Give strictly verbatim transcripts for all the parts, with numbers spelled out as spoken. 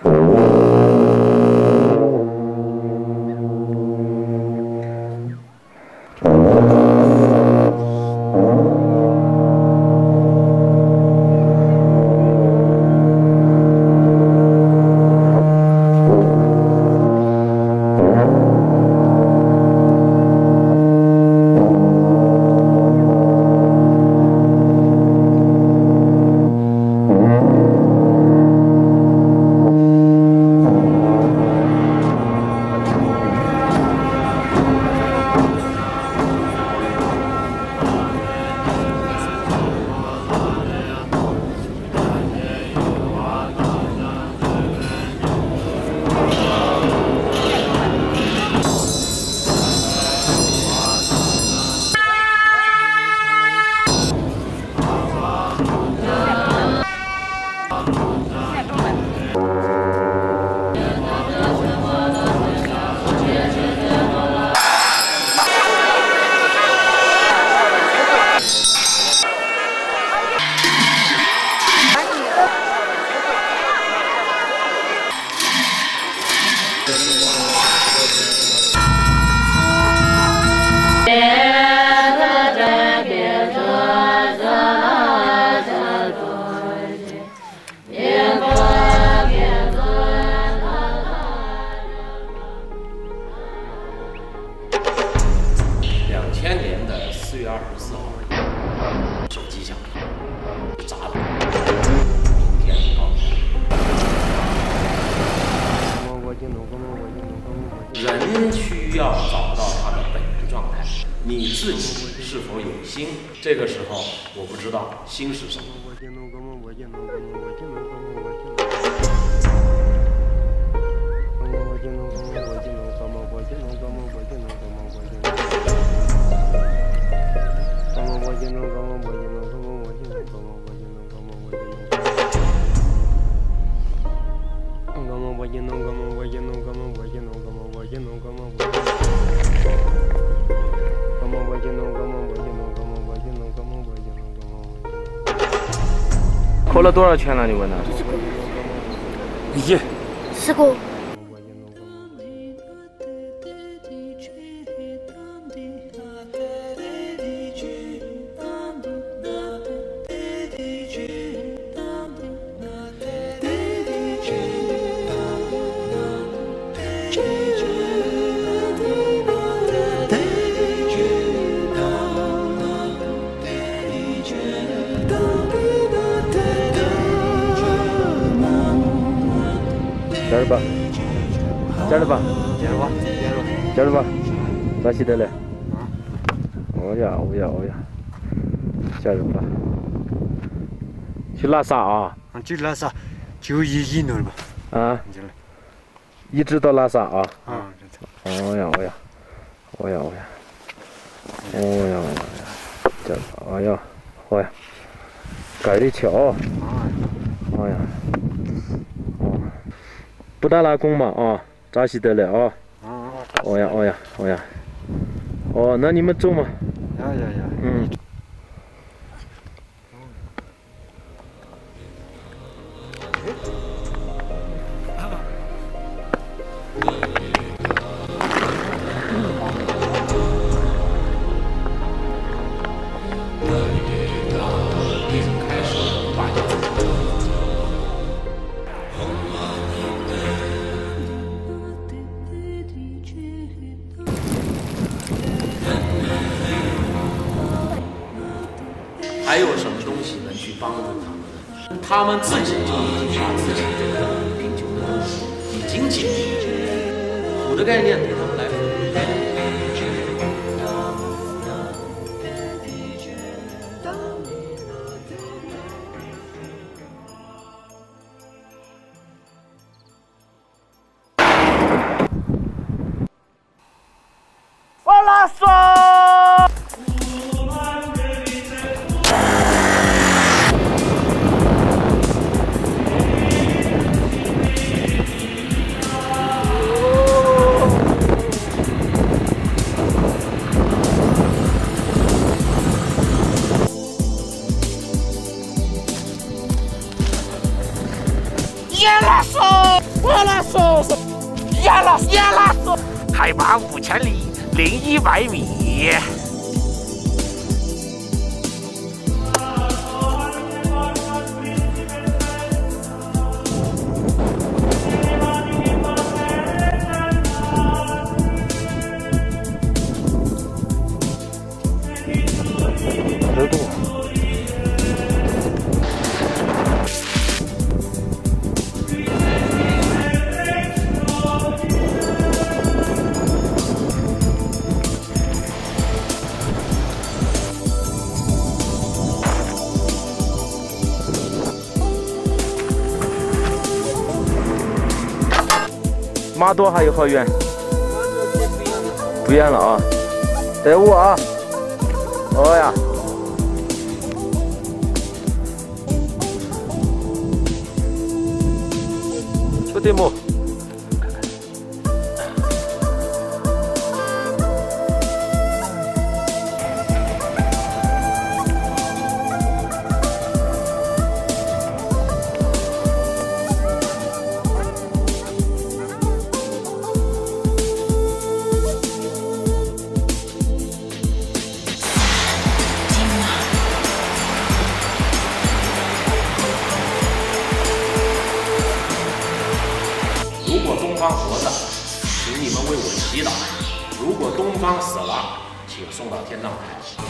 人需要找到他的本源状态，你自己是否有心？这个时候我不知道心是什么。 扣了多少钱了？你问他？ 一， 十个。 加入吧，加入吧， 加入吧，加入， 加入吧，咋洗的嘞？哦呀，哦呀，哦呀，加入吧。去拉萨啊？ 啊，就拉萨，就一一那儿吧。 啊？一直到拉萨啊？ 啊。 哦呀，哦呀，哦呀，哦呀，哦呀，哦呀，加入，哎呀，好呀，盖的桥。哎呀。不打拉弓嘛啊，扎西得了啊！哦呀哦呀哦呀，哦，那你们走嘛。 呀呀呀！ 嗯。 还有什么东西能去帮助他们呢？他们自己把自己这个品酒的东西已经解决，苦的概念对他们来说。 我拉索。 远了，远了！海拔五千里零一百米。 十度。 马多还有好远？不远了啊！队伍啊！哦呀！球队木。 如果东方活着，请你们为我祈祷；如果东方死了，请送到天葬台。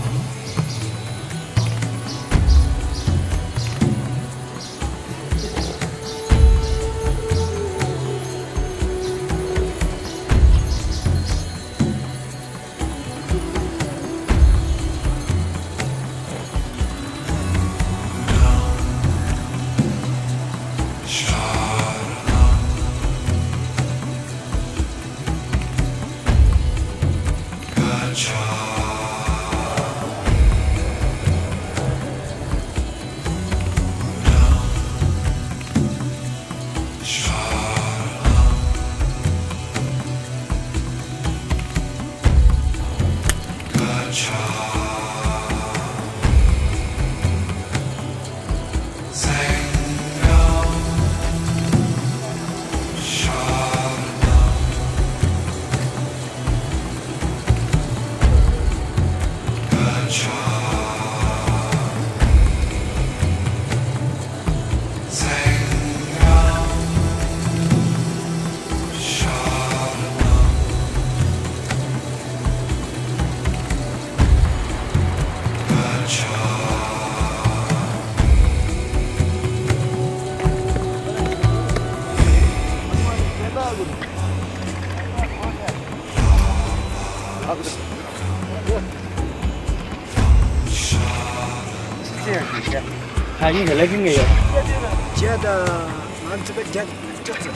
看你是哪个没有？ 接的，俺这个接这这。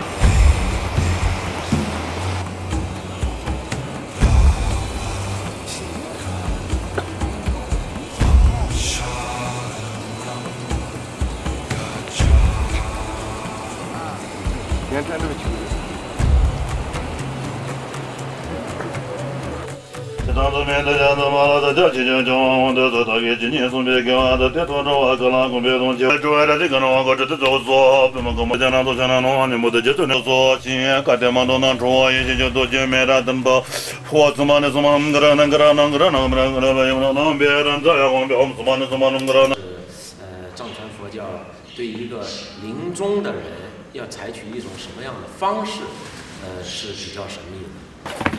先看这个球。 当作面的家的马拉的家，亲戚交往的在他月今年送别给俺的爹多着我个拉公别东西，主要的这个人我这这走说，别么个么家那都像那弄你么的就这那说，亲个爹嘛都能说，一些就都见面的等吧，我怎么的怎么个人那个人那个人那个人那个人那别人这样我别我们怎么的怎么那个人。 呃，藏传佛教对一个临终的人要采取一种什么样的方式，呃，是比较神秘的。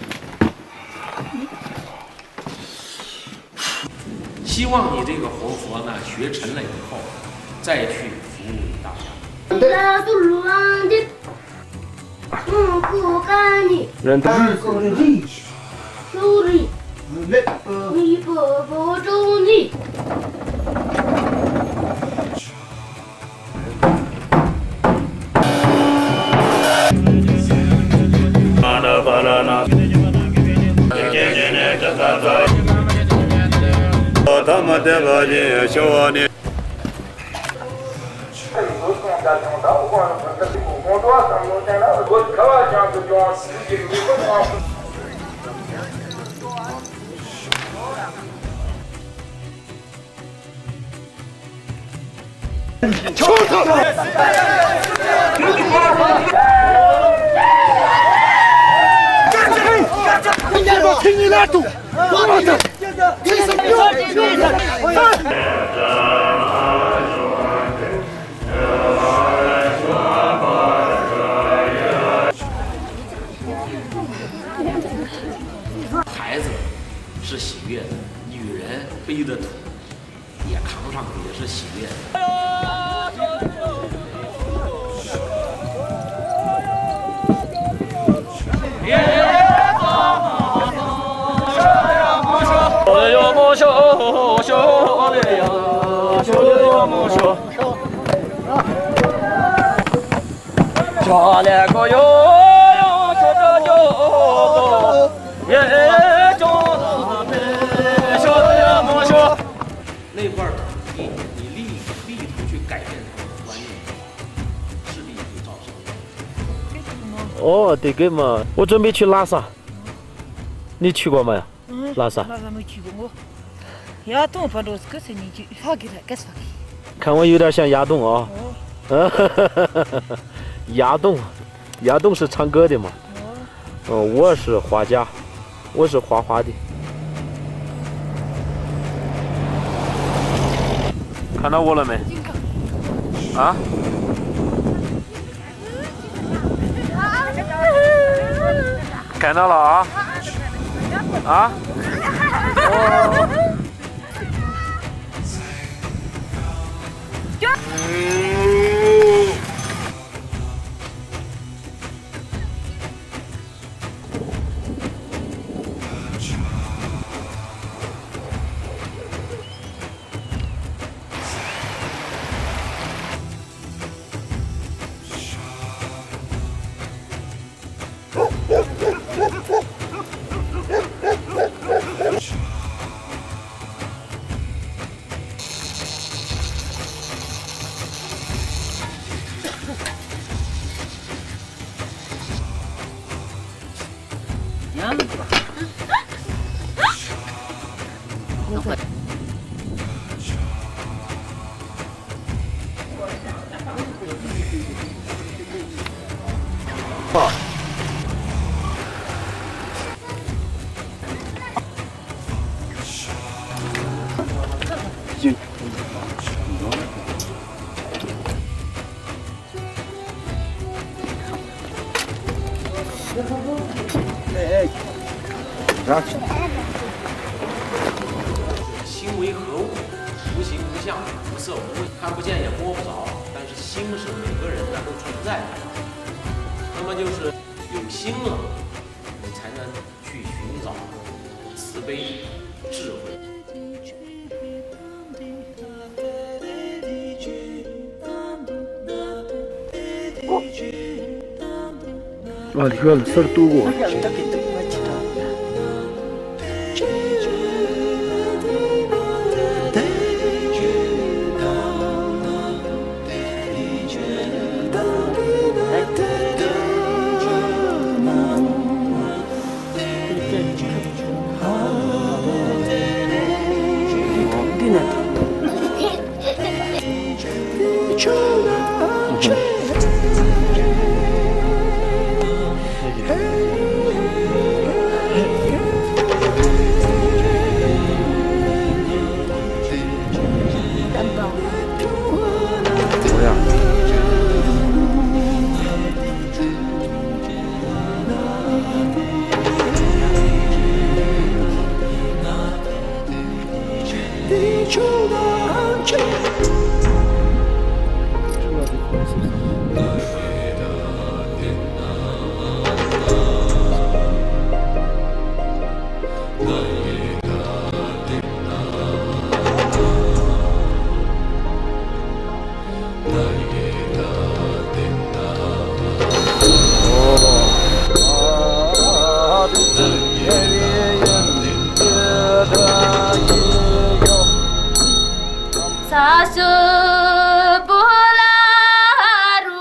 希望你这个活佛呢学成了以后，再去服务大家。 人都他们的个人小啊你。 抽他！ 到听你俩赌，我的，这是孩子是喜悦的，女人背的土也扛上去也是喜悦的。 叫那个哟哟，说这就也叫他们说的么说。 那块土地，你力力图去改变他们的观念，势必会造成。 哦，对个嘛，我准备去拉萨，你去过没？ 嗯， 拉萨。 拉萨没去过我。亚东反正是个是你去发给他，该是发给。 看我有点像亚东啊。哦。亚东，亚东是唱歌的嘛？哦。嗯，我是画家，我是画画的。看到我了没？啊？看到了啊？啊？哦。 心为何物？无形无相，无色无味，看不见也摸不着。但是心是每个人的都存在的。那么就是有心了，你才能去寻找慈悲、智慧。 啊，你看，事儿多过。 Sasu pula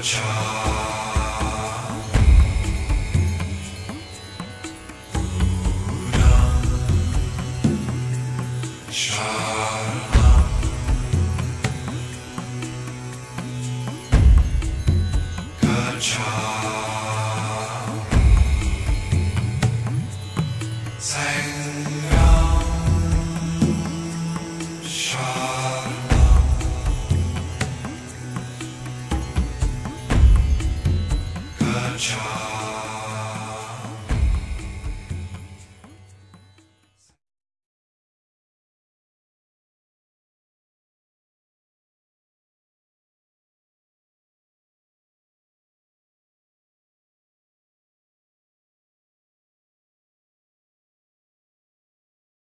Cha